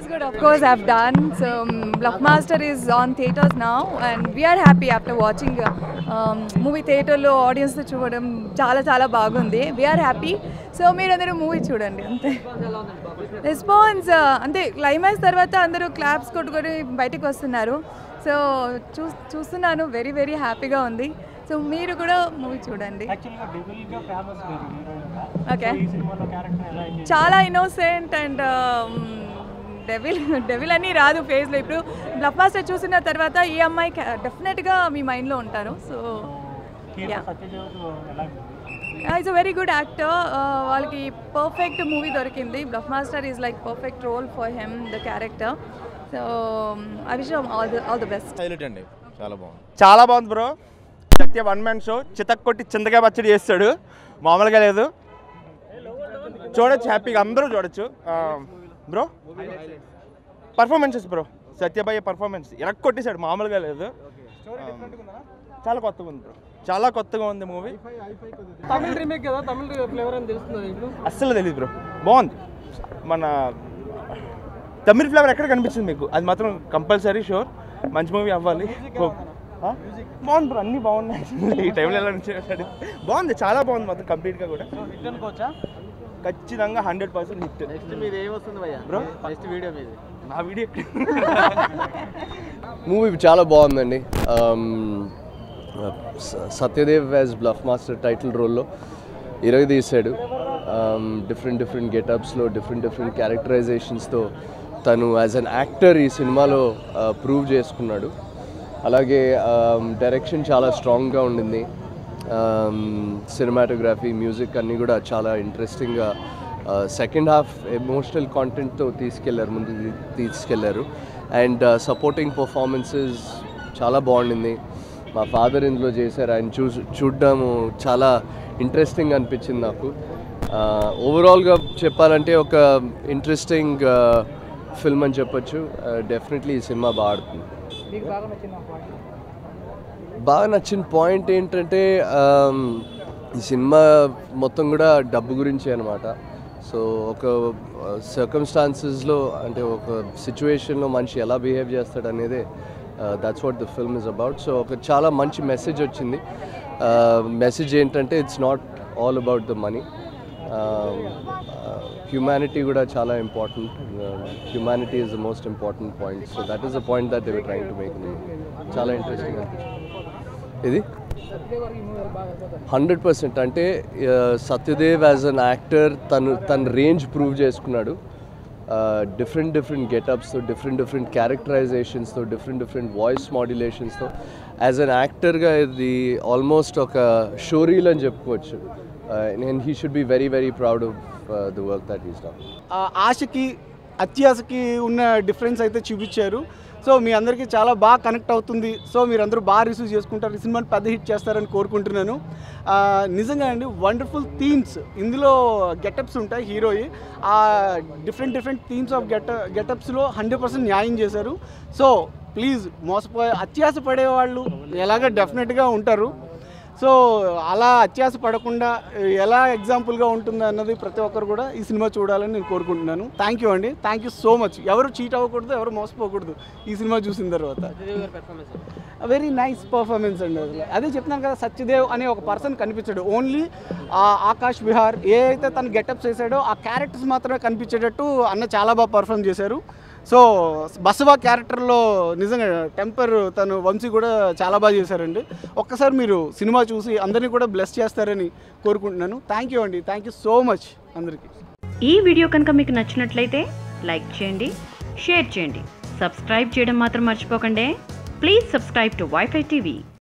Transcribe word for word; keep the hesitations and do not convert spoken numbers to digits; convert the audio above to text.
That's good. Of course, I've done. So, um, Bluffmaster is on theaters now, and we are happy after watching um, movie theater lo audience తో చూడడం చాలా చాలా బాగుంది. We are happy. So మీరందరూ movie చూడండి అంతే. Response అంటే climax తర్వాత అందరూ క్లాప్స్ కొట్టుకొని బయటకు వస్తున్నారు. సో చూ చూస్తున్నాను వెరీ వెరీ హ్యాపీగా ఉంది. సో మీరు కూడా మూవీ చూడండి. ఓకే, చాలా ఇన్నోసెంట్ అండ్ డెవిల్ డెవిల్ అని రాదు ఫేస్లో. ఇప్పుడు బ్లఫ్మాస్టర్ చూసిన తర్వాత ఈ అమ్మాయి డెఫినెట్గా మీ మైండ్లో ఉంటారు. So it's a very good actor. వాళ్ళకి పర్ఫెక్ట్ మూవీ దొరికింది. Bluffmaster is like perfect role for him the character. So I wish all the all the best. అండి చాలా బాగుంది, చాలా బాగుంది bro. Satya one man show, చితక్ కొట్టి చింతకాయ పచ్చడి చేస్తాడు, మామూలుగా లేదు. చూడొచ్చు, హ్యాపీగా అందరూ చూడొచ్చు బ్రో. పర్ఫార్మెన్సెస్ బ్రో, సత్యభయ్య పర్ఫార్మెన్స్ ఎనక్ కొట్టేశాడు, మామూలుగా లేదు. చాలా కొత్తగా ఉంది బ్రో, చాలా కొత్తగా ఉంది మూవీ. తమిళ రీమేక్ కదా, తమిళ ఫ్లేవర్ అని తెలుస్తుంది ఇప్పుడు. అస్సలు తెలియదు బ్రో, బాగుంది. మన తమిళ ఫ్లేవర్ ఎక్కడ కనిపించింది మీకు? అది మాత్రం కంపల్సరీ షూర్. మంచి మూవీ అవ్వాలి. బాగుంది బ్రో, అన్నీ బాగున్నాయి. ఈ టైంలో ఎలా బాగుంది, చాలా బాగుంది మొత్తం కంప్లీట్గా కూడా. ఖచ్చితంగా హండ్రెడ్ పర్సెంట్ హిట్. నెక్స్ట్ మీది ఏమొస్తుంది భయ్యా బ్రో? నెక్స్ట్ వీడియో మీది? నా వీడియో మూవీ చాలా బాగుందండి. Satyadev as bluff master title రోల్లో ఇరవై తీశాడు. డిఫరెంట్ డిఫరెంట్ గెటప్స్లో డిఫరెంట్ డిఫరెంట్ క్యారెక్టరైజేషన్స్తో తను యాజ్ అన్ యాక్టర్ ఈ సినిమాలో ప్రూవ్ చేసుకున్నాడు. అలాగే డైరెక్షన్ చాలా స్ట్రాంగ్గా ఉండింది. సినిమాటోగ్రఫీ, మ్యూజిక్ అన్నీ కూడా చాలా ఇంట్రెస్టింగ్గా, సెకండ్ హాఫ్ ఎమోషనల్ కాంటెంట్తో తీసుకెళ్లారు, ముందు తీసుకెళ్లారు. అండ్ సపోర్టింగ్ పర్ఫార్మెన్సెస్ చాలా బాగుండింది. మా ఫాదర్ ఇందులో చేశారు, ఆయన చూ చూడడము చాలా ఇంట్రెస్టింగ్ అనిపించింది నాకు. ఓవరాల్గా చెప్పాలంటే ఒక ఇంట్రెస్టింగ్ ఫిల్మ్ అని చెప్పొచ్చు. డెఫినెట్లీ ఈ సినిమా బాగా ఆడుతుంది. బాగా నచ్చిన పాయింట్ ఏంటంటే ఈ సినిమా మొత్తం కూడా డబ్బు గురించే అనమాట. సో ఒక సర్కమ్స్టాన్సెస్లో అంటే ఒక సిచ్యువేషన్లో మనిషి ఎలా బిహేవ్ చేస్తాడు అనేది that's what the film is about. So ఒక చాలా మంచి మెసేజ్ వచ్చింది. మెసేజ్ ఏంటంటే it's not all about the money. Humanity కూడా చాలా important. Humanity is the most important point. So that is the point that they were trying to make. చాలా interesting అనిపించింది ఇది. హండ్రెడ్ పర్సెంట్ అంటే సత్యదేవ్ యాజ్ అన్ యాక్టర్ తను తన range prove చేసుకున్నాడు. Different different గెటప్స్తో, డిఫరెంట్ డిఫరెంట్ క్యారెక్టరైజేషన్స్తో, డిఫరెంట్ డిఫరెంట్ వాయిస్ మాడ్యులేషన్స్తో యాజ్ అన్ యాక్టర్గా ఇది ఆల్మోస్ట్ ఒక షోరీల్ అని చెప్పుకోవచ్చు. And he should be very very proud of the work that he's done. ఆశకి అత్యాశకి ఉన్న డిఫరెన్స్ అయితే చూపించారు. సో మీ అందరికీ చాలా బాగా కనెక్ట్ అవుతుంది. సో మీరందరూ బాగా రిసీవ్ చేసుకుంటారు, ఈ సినిమాని పెద్ద హిట్ చేస్తారని కోరుకుంటున్నాను. నిజంగా అండి, వండర్ఫుల్ థీమ్స్ ఇందులో గెటప్స్ ఉంటాయి హీరోయి. ఆ డిఫరెంట్ డిఫరెంట్ థీమ్స్ ఆఫ్ గెట గెటప్స్లో హండ్రెడ్ పర్సెంట్ న్యాయం చేశారు. సో ప్లీజ్, మోసపోయే అత్యాశ పడేవాళ్ళు ఎలాగ డెఫినెట్గా ఉంటారు. సో అలా అత్యాశ పడకుండా ఎలా ఎగ్జాంపుల్గా ఉంటుంది అన్నది ప్రతి ఒక్కరు కూడా ఈ సినిమా చూడాలని నేను కోరుకుంటున్నాను. థ్యాంక్ యూ అండి, థ్యాంక్ యూ సో మచ్. ఎవరు చీట్ అవ్వకూడదు, ఎవరు మోసపోకూడదు ఈ సినిమా చూసిన తర్వాత. వెరీ నైస్ పర్ఫార్మెన్స్ అండి. అది అదే చెప్తున్నాను కదా, సత్యదేవ్ అనే ఒక పర్సన్ కనిపించాడు. ఓన్లీ ఆకాష్ విహార్ ఏ అయితే తను గెటప్స్ వేసాడో ఆ క్యారెక్టర్స్ మాత్రమే కనిపించేటట్టు అన్న చాలా బాగా పర్ఫామ్ చేశారు. సో బసవా క్యారెక్టర్లో నిజంగా టెంపర్ తను వంశీ కూడా చాలా బాగా చేశారండి. ఒక్కసారి మీరు సినిమా చూసి అందరినీ కూడా బ్లెస్ చేస్తారని కోరుకుంటున్నాను. థ్యాంక్ యూ అండి, థ్యాంక్ యూ సో మచ్ అందరికీ. ఈ వీడియో కనుక మీకు నచ్చినట్లయితే లైక్ చేయండి, షేర్ చేయండి, సబ్స్క్రైబ్ చేయడం మాత్రం మర్చిపోకండి. Please subscribe to WiFi TV.